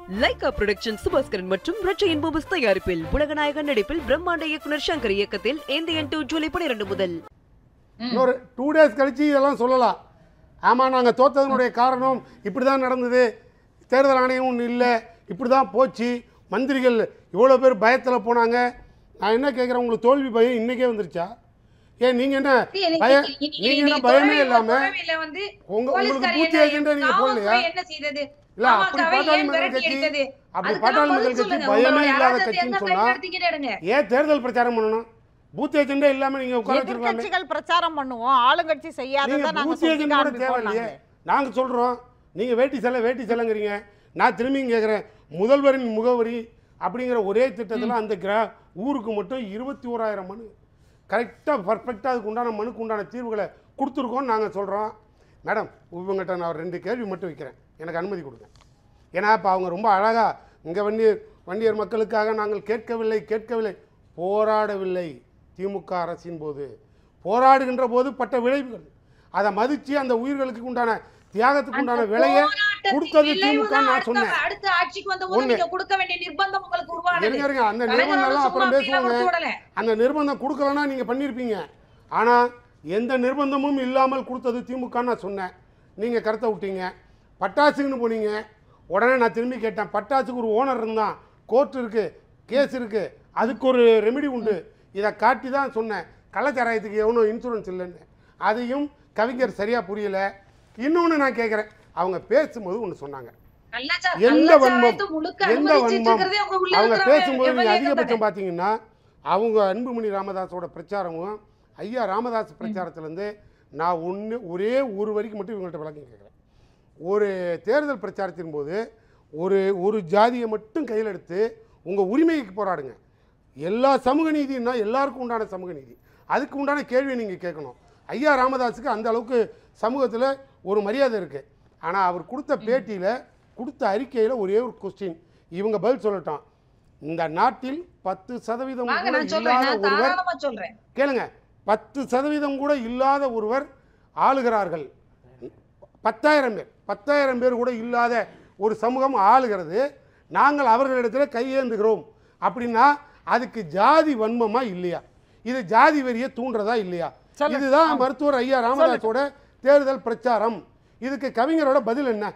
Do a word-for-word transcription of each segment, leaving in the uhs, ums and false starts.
Lyca production Subaskaran மற்றும் ரச்சையின் பூபஸ் தயாரிப்பில் உலகநாயகன் நடிப்பில் பிரம்மாண்ட இயக்குனர் சங்கர் இயக்கத்தில் ஏந்தியன் டூ ஜூலை பன்னிரண்டு முதல் இன்னொரு டூ டேஸ் கழிச்சு இதெல்லாம் சொல்லலாம். ஆமாம், நாங்கள் தோற்றதனுடைய காரணம் இப்படி தான் நடந்தது, தேர்தல் ஆணையம் ஒன்றும் இல்லை, இப்படி தான் போச்சு, மந்திரிகள் இவ்வளோ பேர் பயத்தில் போனாங்க. நான் என்ன கேட்குறேன், உங்களுக்கு தோல்வி பயம் இன்றைக்கே வந்துருச்சா? ஏன் நீங்கள் என்ன பயம், நீங்கள் என்ன பயமே இல்லாமல் உங்க உங்களுக்கு பூச்சி ஏஜெண்டா நீங்கள் போடலையா? இல்லை, அப்படி பாட்டாளி மக்கள் கட்சி அப்படி பாட்டாளி மக்கள் கட்சி பயமே இல்லாத கட்சின்னு சொன்னால் ஏன் தேர்தல் பிரச்சாரம் பண்ணணும்? பூத் ஏஜெண்டா இல்லாம நீங்க உட்கார வச்சிருக்கலாமே. கட்சிகள் பிரச்சாரம் பண்ணுவோம், ஆளுங்கட்சி செய்யாதத நாங்க பூத் ஏஜெண்டா கூட தேவையில்லையே. நாங்க சொல்றோம், நீங்க வேட்டி செல்ல வேட்டி செல்லங்கறீங்க. நான் திரும்பியும் கேக்குறேன், முதல்வரின் முகவரி அப்படிங்கிற ஒரே திட்டத்துல அந்த ஊருக்கு மட்டும் இருபத்தி ஓராயிரம் மனு கரெக்டா பர்ஃபெக்டா அதுக்கு உண்டான மனுக்கு உண்டான தீர்வுகளை கொடுத்துருக்கோம் நாங்க சொல்றோம். மேடம், இவங்ககிட்ட நான் ரெண்டு கேள்வி மட்டும் வைக்கிறேன், எனக்கு அனுமதி கொடுங்க. ஏன்னா இப்போ அவங்க ரொம்ப அழகா இங்க வண்டியர் வண்டியர் மக்களுக்காக நாங்கள் கேட்கவில்லை கேட்கவில்லை போராடவில்லை. திமுக அரசின் போது போராடுகின்ற போது பட்ட விளைவுகள் அதை மதிச்சு அந்த உயிர்களுக்கு உண்டான தியாகத்துக்கு உண்டான விலையை கொடுத்தது திமுக. நான் சொன்னேன் அந்த நிர்பந்தம் அப்புறம் பேசுவாங்க. அந்த நிர்பந்தம் கொடுக்கலன்னா நீங்க பண்ணிருப்பீங்க. ஆனா எந்த நிர்பந்தமும் இல்லாமல் கொடுத்தது திமுக நான் சொன்னேன். நீங்க கருத்தை விட்டீங்க. பட்டாசுன்னு போனீங்க. உடனே நான் திரும்பி கேட்டேன், பட்டாசுக்கு ஒரு ஓனர் இருந்தான், கோர்ட் இருக்கு, கேஸ் இருக்கு, அதுக்கு ஒரு ரெமெடி உண்டு, இதை காட்டி தான் சொன்னேன். கள்ளச்சாராயத்துக்கு எவனோ இன்சூரன்ஸ் இல்லைன்னு. அதையும் கவிஞர் சரியா புரியல. இன்னொன்று நான் கேட்குறேன், அவங்க பேசும்போது ஒன்று சொன்னாங்க, எந்த வன்மம் எந்த வன்மம் அவங்க பேசும்போது நீங்கள் அதிகபட்சம் பார்த்தீங்கன்னா அவங்க அன்புமணி ராமதாஸோட பிரச்சாரமும் ஐயா ராமதாஸ் பிரச்சாரத்திலேருந்து நான் ஒன்று ஒரே ஒரு வரைக்கும் மட்டும் இவங்கள்ட்ட விளக்கம் கேட்குறேன். ஒரு தேர்தல் பிரச்சாரத்தின் போது ஒரு ஒரு ஜாதியை மட்டும் கையில் எடுத்து உங்கள் உரிமைக்கு போராடுங்க. எல்லா சமூக நீதினா எல்லாருக்கும் உண்டான சமூக நீதி, அதுக்கு உண்டான கேள்வியை நீங்கள் கேட்கணும். ஐயா ராமதாஸுக்கு அந்த அளவுக்கு சமூகத்தில் ஒரு மரியாதை இருக்குது. ஆனால் அவர் கொடுத்த பேட்டியில் கொடுத்த அறிக்கையில் ஒரே ஒரு கொஸ்டின் இவங்க பதில் சொல்லட்டான். இந்த நாட்டில் பத்து சதவீதம் கூட இல்லாத ஒருவர் கேளுங்க, பத்து சதவீதம் கூட இல்லாத ஒருவர் ஆளுகிறார்கள். பத்தாயிரம் பேர் பத்தாயிரம் பேர் கூட இல்லாத ஒரு சமூகம் ஆளுகிறது. நாங்கள் அவர்களிடத்தில் கையேந்துகிறோம் அப்படின்னா அதுக்கு ஜாதி வன்மமா இல்லையா? இது ஜாதி வெறியை தூண்டுறதா இல்லையா? இதுதான் மருத்துவர் ஐயா ராமதாஸோட தேர்தல் பிரச்சாரம். இதுக்கு கவிஞரோட பதில் என்ன?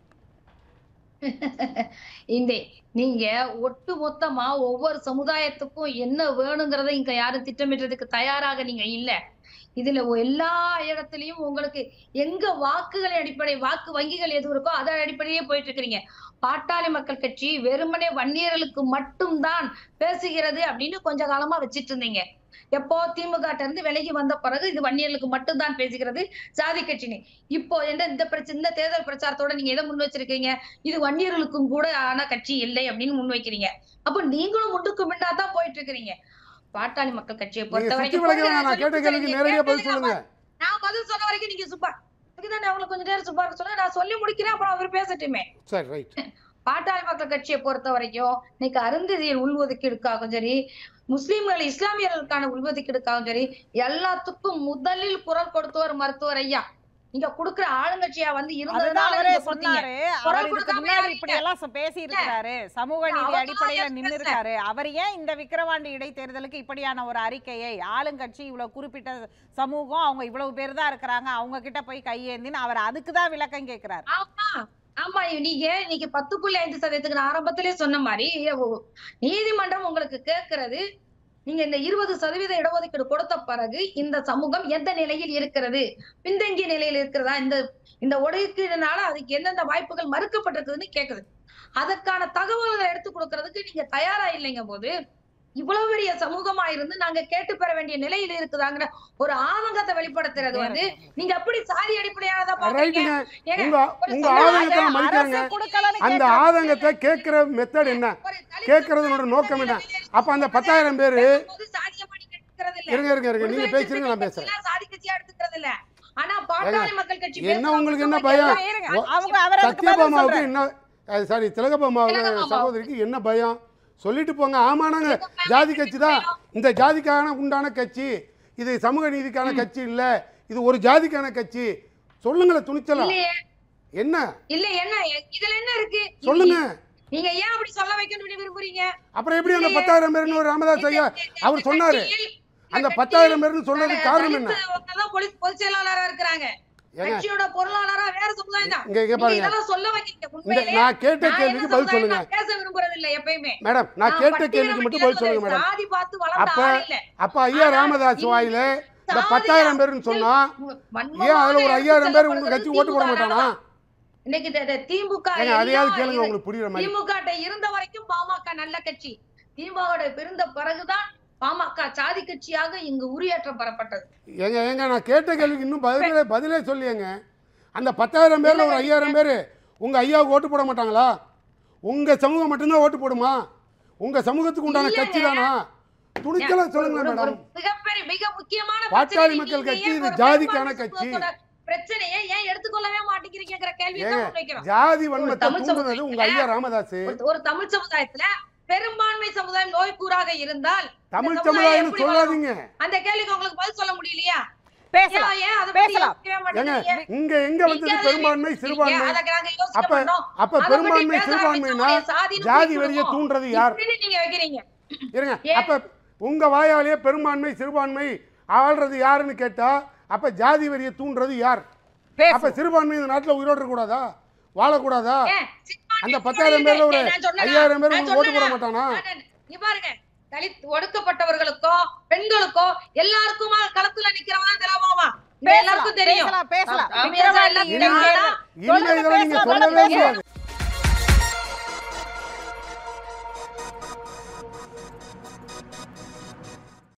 இந்த நீங்க ஒட்டு மொத்தமா ஒவ்வொரு சமுதாயத்துக்கும் என்ன வேணுங்கிறத இங்க யாரும் திட்டமிடுறதுக்கு தயாராக நீங்க இல்ல. இதுல எல்லா இடத்துலயும் உங்களுக்கு எங்க வாக்குகளின் அடிப்படை வாக்கு வங்கிகள் எது இருக்கோ அதன் அடிப்படையே போயிட்டு இருக்கிறீங்க. பாட்டாளி மக்கள் கட்சி வெறுமனே வன்னியர்களுக்கு மட்டும்தான் பேசுகிறது அப்படின்னு கொஞ்ச காலமா வச்சிட்டு இருந்தீங்க. எப்போ திமுக இருந்து விலகி வந்த பிறகு இது வன்னியர்களுக்கு மட்டும்தான் பேசுகிறது ஜாதி கட்சின்னு. இப்போ என்ன இந்த பிரச்சனை இந்த தேர்தல் பிரச்சாரத்தோட நீங்க எதை முன் வச்சிருக்கீங்க? இது வன்னியர்களுக்கும் கூட ஆன கட்சி இல்லை அப்படின்னு முன் வைக்கிறீங்க. அப்போ நீங்களும் முன்னுக்கு முன்னாதான் போயிட்டு இருக்கிறீங்க. பாட்டாளி மக்கள் கட்சியை பொறுத்த வரைக்கும் நான் பதில் சொன்ன வரைக்கும் நீங்க சுப்பா இதுதான் அவங்களுக்கு கொஞ்சம் நேரம் சுப்பா சொல்ல நான் சொல்லி முடிக்கிறேன், அப்புறம் அவர் பேசட்டுமே. பாட்டாளி மக்கள் கட்சியை பொறுத்த வரைக்கும் இன்னைக்கு அருந்ததியர் உள்ஒதுக்கீடுக்காகவும் சரி, முஸ்லிம்கள் இஸ்லாமியர்களுக்கான உள்ஒதுக்கீடுக்காகவும் சரி, எல்லாத்துக்கும் முதலில் குரல் கொடுத்தவர் மருத்துவர் ஐயா. நீங்க குடுக்குற ஆளுங்கட்சியா வந்து இருந்ததுனால சொன்னாரு. அவர் இதுக்கு முன்னாடி இப்படி எல்லாம் பேசி இருக்கிறாரு, சமூக நீதி அடிப்படையில நின்று இருக்காரு. அவர் ஏன் இந்த விக்கிரவாண்டி இடைத்தேர்தலுக்கு இப்படியான ஒரு அறிக்கையை, ஆளுங்கட்சி இவ்வளவு குறிப்பிட்ட சமூகம் அவங்க இவ்வளவு பேர் தான் இருக்கிறாங்க, அவங்க கிட்ட போய் கையேந்தின்னு அவர் அதுக்குதான் விளக்கம் கேட்கிறாரு. ஆமா, நீங்க இன்னைக்கு பத்து புள்ளி ஐந்து சதவீதத்துக்கு நான் ஆரம்பத்திலே சொன்ன மாதிரி நீதிமன்றம் உங்களுக்கு கேட்கறது, நீங்க இந்த இருபது சதவீத இடஒதுக்கீடு கொடுத்த பிறகு இந்த சமூகம் எந்த நிலையில் இருக்கிறது, பின்தங்கிய நிலையில் இருக்கிறதா, இந்த இந்த ஒதுக்கீடுனால அதுக்கு எந்தெந்த வாய்ப்புகள் மறுக்கப்பட்டிருக்குதுன்னு கேக்குது. அதற்கான தகவல்களை எடுத்து கொடுக்கறதுக்கு நீங்க தயாரா இல்லைங்க போது இவ்வளவு பெரிய சமூகமா இருந்து நாங்க கேட்டு பெற வேண்டிய நிலையில இருக்குதாங்கிற ஒரு ஆதங்கத்தை வெளிப்படுத்துறது வந்து நீங்க எப்படி சாதி அடிப்படையானதா பாக்குறீங்க? அந்த ஆதங்கத்தை கேட்கிற மெத்தட் என்ன, கேட்கறதோட நோக்கம் என்ன? அப்ப அந்த பத்தாயிரம் பேரு இருங்க இருங்க இருங்க நீங்க பேசுறீங்க, நான் பேசுறேன். சாதி கட்சியா எடுத்துக்கிறது இல்ல. ஆனா பாட்டாளி மக்கள் கட்சி என்ன உங்களுக்கு என்ன பயம்? சத்யபாமாவுக்கு என்ன, சாரி திலகபாமாவுக்கு சகோதரிக்கு என்ன பயம்? சொல்லிட்டு போங்க. ஆமா, நாங்க ஜாதி கட்சி தான், இந்த ஜாதிக்கான உண்டான கட்சி, இது சமூக நீதிக்கான கட்சி இல்ல, இது ஒரு ஜாதிக்கான கட்சி சொல்லுங்களேன் துணிச்சலா. என்ன இல்ல என்ன இதுல என்ன இருக்கு சொல்லுங்க. நீங்க ஏன் அப்படி சொல்ல வைக்கணும்னு விரும்புறீங்க? அப்புறம் எப்படி அந்த பத்தாயிரம் பேர்னு ஒரு ராமதாஸ் ஐயா அவர் சொன்னாரு? அந்த பத்தாயிரம் பேர்னு சொல்றதுக்கு காரணம் என்ன? பொதுச் செயலாளரா இருக்கிறாங்க, கட்சியோட பொருளாளரா வேற சமுதாயம் தான். இங்க இங்க பாருங்க, இதெல்லாம் சொல்ல வைக்கிறீங்க. உண்மையிலே நான் கேட்ட கேள்விக்கு பதில் சொல்லுங்க பேச விரும்புறது இல்ல எப்பயுமே. மேடம். நான் கேட்ட கேள்விக்கு மட்டும் பதில் சொல்லுங்க மேடம். சாதி பார்த்து வளர்ந்த அப்ப ஆள் இல்ல. அப்ப ஐயா ராமதாஸ் வாயில இந்த பத்தாயிரம் பேர்னு சொன்னா ஏன் அதுல ஒரு ஐயாயிரம் பேர் உங்க கட்சி ஓட்டு போட மாட்டானா? இன்னைக்கு திமுக அதையாவது கேளுங்க, உங்களுக்கு புரியுற மாதிரி. திமுக இருந்த வரைக்கும் பாமக நல்ல கட்சி, திமுக பிறந்த பிறகுதான் பாமக சாதி கட்சியாக இங்கு உரியேற்றம் பெறப்பட்டது. ஏங்க ஏங்க நான் கேட்ட கேள்விக்கு இன்னும் பதிலே பதிலே சொல்லியங்க. அந்த பத்தாயிரம் பேர்ல ஒரு ஐயாயிரம் பேர் உங்க ஐயாவுக்கு ஓட்டு போட மாட்டாங்களா? உங்க சமூகம் மட்டும்தான் ஓட்டு போடுமா? உங்க சமூகத்துக்கு உண்டான கட்சி தானா? துணிச்சலா சொல்லுங்க மேடம். மிகப்பெரிய மிக முக்கியமான பாட்டாளி மக்கள் கட்சி இது ஜாதிக்கான கட்சி. பிரச்சனையை ஏன் எடுத்துக்கொள்ளவே மாட்டேங்கிறீங்கற கேள்வியை தான் முன்வைக்கிறோம். ஜாதி வன்மத்தை தூண்டுனது உங்க ஐயா ராமதாஸ். ஒரு தமிழ் சமுதாயத்துல பெரும்பான்மை சமுதாயம் நோய்க்கூறாக இருந்தால் தமிழ் சமுதாயம் சொல்லாதீங்க. அந்த கேள்விக்கு உங்களுக்கு பதில் சொல்ல முடியலையா? பேசலாம் பேசலாம். இங்க எங்க வந்தது பெரும்பான்மை சிறுபான்மை? அப்ப அப்ப பெரும்பான்மை சிறுபான்மைனா ஜாதி வெறிய தூண்டுறது யார்? நீங்க வைக்கிறீங்க இருங்க. அப்ப உங்க வாயாலேயே பெரும்பான்மை சிறுபான்மை ஆள்றது யாருன்னு கேட்டா அப்ப ஜாதி வெறிய தூண்டுறது யார்? அப்ப சிறுபான்மை இந்த நாட்டுல உயிரோட இருக்க கூடாதா, வாழக்கூடாதா? அந்த பத்தாயிரம் பேர்ல ஒரு ஐயாயிரம் பேர் உங்களுக்கு ஓட்டு போட மாட்டானா? நீ பாருங்க, தலித் ஒடுக்கப்பட்டவர்களுக்கோ பெண்களுக்கோ எல்லாருக்குமா களத்துல நிக்கிறவங்க தெரியவாமா? எல்லாருக்கும் தெரியும். பேசலாம் பேசலாம். இனிமே இதெல்லாம் நீங்க சொல்லவே முடியாது.